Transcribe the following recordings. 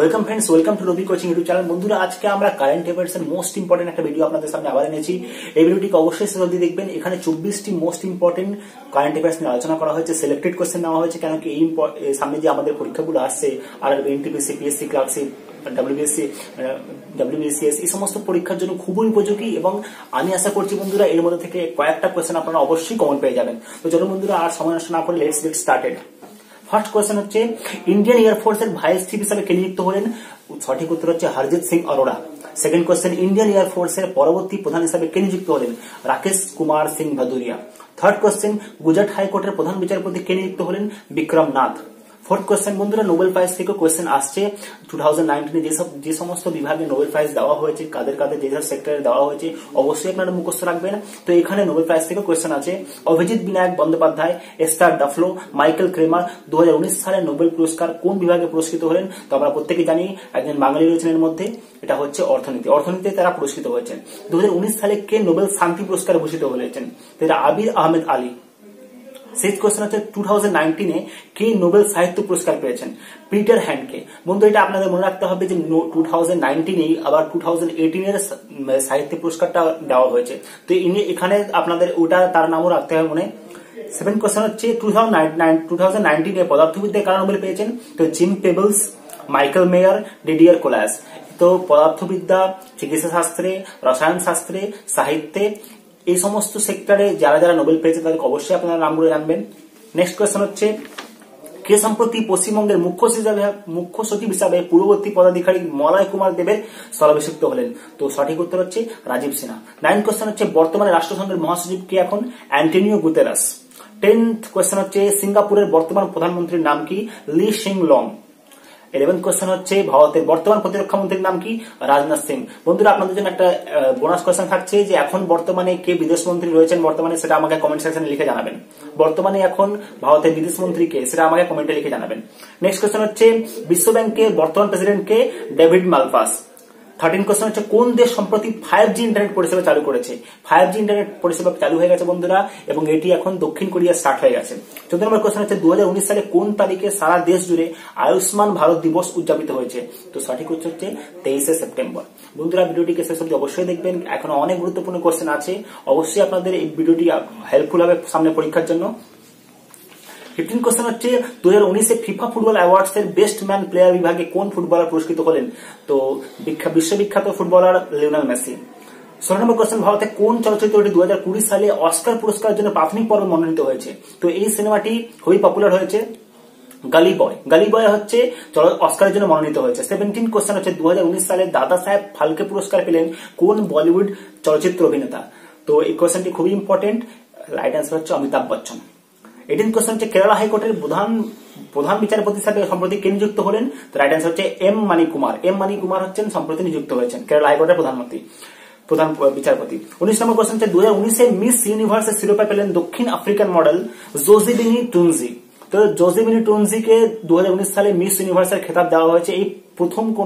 Welcome friends, welcome to Ravi coaching YouTube channel. বন্ধুরা, আজকে আমরা কারেন্ট অ্যাফেয়ার্স এর মোস্ট ইম্পর্টেন্ট একটা ভিডিও আপনাদের সামনে আবার এনেছি। এই ভিডিওটিকে অবশ্যই শেষ অবধি দেখবেন। এখানে 24টি মোস্ট ইম্পর্টেন্ট কারেন্ট অ্যাফেয়ার্স নিয়ে আলোচনা করা হয়েছে। সিলেক্টেড কোশ্চেন নেওয়া হয়েছে, কেন কি এই সামনে যে আমাদের পরীক্ষাগুলো আসছে, আর এনটিপিসি, পিএসসি, ক্লার্কশিপ, WBCS, এই সমস্ত পরীক্ষার জন্য খুবই উপযোগী এবং আমি আশা করছি বন্ধুরা এর মধ্যে থেকে কয়েকটা কোশ্চেন আপনারা অবশ্যই কমন পেয়ে যাবেন। তো চলুন বন্ধুরা, আর সময় নষ্ট না করে let's get started. First question হচ্ছে, ইন্ডিয়ান এয়ারফোর্স এর ভাইস চিফ হিসেবে কে নিযুক্ত হলেন? সঠিক উত্তর হচ্ছে Harjit Singh Arora. Second question, Indian air force এর পরবর্তী প্রধান হিসেবে কে নিযুক্ত হলেন? রাকেশ কুমার সিং ভাদুরিয়া। থার্ড কোয়েশ্চেন, গুজরাট হাইকোর্টের প্রধান বিচারপতি কে নিযুক্ত হলেন? বিক্রম নাথ। ফোর্থ কোয়েশ্চেন, বন্ধুরা নোবেল প্রাইজ থেকে কোয়েশ্চেন আসছে 2019 যে সমস্ত বিভাগে নোবেল প্রাইজ দেওয়া হয়েছে, কাদের কাদের যে সেক্টরে দেওয়া হয়েছে অবশ্যই আপনারা মুখস্থ রাখবেন। তো এখানে নোবেল প্রাইজ থেকে কোয়েশ্চেন আছে, Abhijit Vinayak Bandyopadhyay, Esther Duflo, Michael Kremer 2019 সালে নোবেল পুরস্কার কোন বিভাগে পুরস্কৃত হলেন? তো আমরা প্রত্যেকে জানি একজন বাঙালি রয়েছেন এর মধ্যে, এটা হচ্ছে অর্থনীতিতে তারা পুরস্কৃত হয়েছেন। 2019 সালে কে নোবেল শান্তি পুরস্কারে ভূষিত হয়েছেন? এটা Abiy Ahmed Ali. Six question হচ্ছে, 2019 কে নোবেল সাহিত্য পুরস্কার পেয়েছেন? Peter Handke. বন্ধু, এটা আপনাদের মনে রাখতে হবে যে 2019 আবার 2018 এর সাহিত্য পুরস্কারটা দেওয়া হয়েছে। তো এখানে আপনাদের ওটা তার নামও রাখতে হবে মনে। সেভেন কোয়েশ্চেন হচ্ছে, 2019 পদার্থবিদ্যায় কারা নোবেল পেয়েছেন? তো Jim Peebles, Michael Mayor, Didier Queloz. তো পদার্থবিদ্যা, চিকিৎসা শাস্ত্রে, রসায়ন শাস্ত্রে, সাহিত্যে, এই সমস্ত সেক্টরে যারা যারা নোবেল পেয়েছে তাদেরকে অবশ্যই আপনারা নামগুলো জানবেন। নেক্সট কোয়েশ্চেন হচ্ছে, কে সম্প্রতি পশ্চিমবঙ্গের মুখ্য সচিব হিসাবে পূর্ববর্তী পদাধিকারী মলয় কুমার দেবের স্থলাভিষিক্ত হলেন? তো সঠিক উত্তর হচ্ছে রাজীব সিনহা। নাইন্থ কোয়েশ্চেন হচ্ছে, বর্তমানে রাষ্ট্রসংঘের মহাসচিব কে এখন? Antonio Guterres. 10th কোয়েশ্চেন হচ্ছে, সিঙ্গাপুরের বর্তমান প্রধানমন্ত্রীর নাম কি? লি শিং লং। 11th কোয়েশ্চেন হচ্ছে, ভারতের বর্তমান প্রতিরক্ষা মন্ত্রীর নাম কি? রাজনাথ সিং। বন্ধুরা, আপনাদের জন্য একটা বোনাস কোয়েশ্চেন থাকছে যে এখন বর্তমানে কে বিদেশ মন্ত্রী রয়েছেন বর্তমানে, সেটা আমাকে কমেন্ট সেকশনে লিখে জানাবেন। বর্তমানে এখন ভারতের বিদেশ মন্ত্রী কে, সেটা আমাকে কমেন্টে লিখে জানাবেন। নেক্সট কোয়েশ্চেন হচ্ছে, বিশ্ব ব্যাংকের বর্তমান প্রেসিডেন্ট কে? David Malpass. 13 কোয়েশ্চেন হচ্ছে, কোন দেশ সম্প্রতি 5G ইন্টারনেট পরিষেবা চালু করেছে? 5G ইন্টারনেট পরিষেবা চালু হয়ে গেছে বন্ধুরা, এবং এটি এখন দক্ষিণ কোরিয়া স্টার্ট হয়ে গেছে। 14 নম্বর কোয়েশ্চেন হচ্ছে, 2019 সালে কোন তারিখে সারা দেশ জুড়ে আয়ুষ্মান ভারত দিবস উদযাপিত হয়েছে? তো সঠিক উত্তর হচ্ছে 23 সেপ্টেম্বর। বন্ধুরা, ভিডিওটিকে শেষ অবধি অবশ্যই দেখবেন, এখনো অনেক গুরুত্বপূর্ণ কোয়েশ্চেন আছে। অবশ্যই আপনাদের এই ভিডিওটি হেল্পফুল হবে সামনে পরীক্ষার জন্য। 15 কোয়েশ্চেন হচ্ছে, 2019 ফিফা ফুটবল অ্যাওয়ার্ডস এর বেস্ট ম্যান প্লেয়ার বিভাগে কোন ফুটবলার পুরস্কৃত হলেন? তো বিশ্ববিখ্যাত footballer Lionel Messi. 16 number question, ভারতে কোন চলচ্চিত্রটি 2020 সালে অস্কার পুরস্কারের জন্য প্রাথমিক পর্বে মনোনীত হয়েছে? তো এই সিনেমাটি খুবই পপুলার হয়েছে, গালি বয়। গালি বয় হচ্ছে অস্কারের জন্য মনোনীত হয়েছে। 17 কোয়েশ্চেন হচ্ছে, 2019 সালে দাদা সাহেব ফালকে পুরস্কার পেলেন কোন বলিউড চলচ্চিত্র অভিনেতা? তো এই কোয়েশ্চেনটি খুবই ইম্পর্টেন্ট, রাইট অ্যান্সার হচ্ছে অমিতাভ বচ্চন। 18 কোয়েশ্চেন হচ্ছে, কেরালা হাইকোর্টের প্রধান বিচারপতি হিসাবে সম্প্রতি কে নিযুক্ত হলেন? তো রাইট অ্যান্সার হচ্ছে এম মানি কুমার। এম মানি কুমার হচ্ছেন সম্প্রতি নিযুক্ত হয়েছেন কেরালা হাইকোর্টের প্রধান বিচারপতি। 19 নম্বর কোয়েশ্চন হচ্ছে, 2019 মিস ইউনিভার্সের শিরোপা পেলেন দক্ষিণ আফ্রিকান মডেল জোজিবিনি টুনজি। তো জোজিবিনি টুনজিকে 2019 সালে মিস ইউনিভার্সের খেতাব দেওয়া হয়েছে। এই প্রথম কোন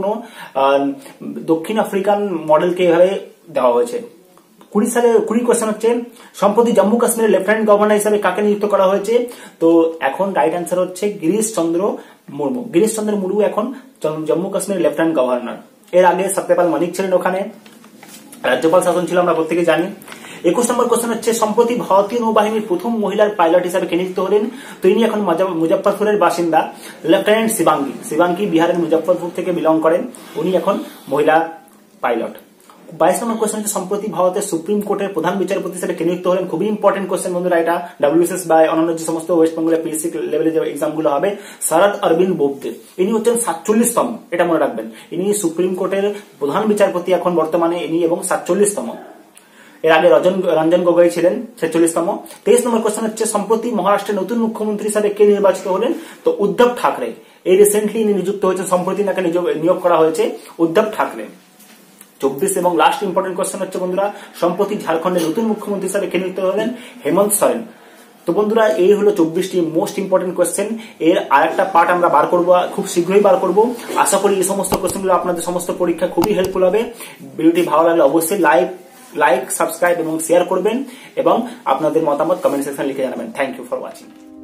দক্ষিণ আফ্রিকান মডেলকে এভাবে দেওয়া হয়েছে। 20 কোয়েশ্চেন হচ্ছে, সম্প্রতি জম্মু কাশ্মীরের লেফটেন্যান্ট গভর্নর হিসেবে কাকে নিযুক্ত করা হয়েছে? তো এখন রাইট অ্যান্সার হচ্ছে গিরিশ চন্দ্র মুর্মু। গিরিশ চন্দ্র মুর্মু এখন জম্মু কাশ্মীরের লেফটেন্যান্ট গভর্নর। এর আগে সত্যপাল মানিক ছিলেন ওখানে, রাজ্যপাল শাসন ছিল, আমরা প্রত্যেকে জানি। 21 নম্বর কোয়েশ্চেন হচ্ছে, সম্প্রতি ভারতীয় নৌবাহিনীর প্রথম মহিলার পাইলট হিসেবে কে নিযুক্ত হলেন? তো ইনি এখন মুজফ্ফরপুরের বাসিন্দা, লেফটেন্যান্ট শিবাঙ্গী। শিবাঙ্গী বিহারের মুজফ্ফরপুর থেকে বিলং করেন, উনি এখন মহিলা পাইলট। 22 নম্বর কোয়েশ্চেন হচ্ছে, সম্প্রতি ভারতের সুপ্রিম কোর্টের প্রধান বিচারপতি হিসেবে কে নিযুক্ত হলেন? খুবই ইম্পর্টেন্ট কোয়েশ্চেন বন্ধুরা, এটা WBCS বা অন্যান্য যে সমস্ত ওয়েস্ট বেঙ্গলের পিএসসি লেভেলে যে এক্সাম গুলো হবে। শরদ অরবিন্দ বোবদে, ইনি হচ্ছেন 47তম, এটা মনে রাখবেন। ইনি সুপ্রিম কোর্টের প্রধান বিচারপতি এখন বর্তমানে, ইনি এবং 47তম। এর আগে রঞ্জন গগৈ ছিলেন 46তম। 23 নম্বর কোয়েশ্চেন হচ্ছে, সম্প্রতি মহারাষ্ট্রের নতুন মুখ্যমন্ত্রী হিসাবে কে নির্বাচিত হলেন? তো উদ্ধব ঠাকরে। এই রিসেন্টলি ইনি নিযুক্ত হয়েছেন, সম্প্রতি তাকে নিয়োগ করা হয়েছে উদ্ধব ঠাকরে। 24 এবং লাস্ট ইম্পর্টেন্ট কোয়েশ্চেন হচ্ছে বন্ধুরা, সম্প্রতি ঝাড়খণ্ডের নতুন মুখ্যমন্ত্রী হিসাবে কে নিযুক্ত হলেন? হেমন্ত সোরেন। তো বন্ধুরা, এই হলো 24টি মোস্ট ইম্পর্টেন্ট কোয়েশ্চেন। এর আরেকটা পার্ট আমরা বার করব, খুব শীঘ্রই বার করব। আশা করি এই সমস্ত কোয়েশ্চেনগুলো আপনাদের সমস্ত পরীক্ষা খুবই হেল্পফুল হবে। ভিডিওটি ভালো লাগলে অবশ্যই লাইক, সাবস্ক্রাইব এবং শেয়ার করবেন, এবং আপনাদের মতামত কমেন্ট সেকশনে লিখে জানাবেন। Thank you for watching.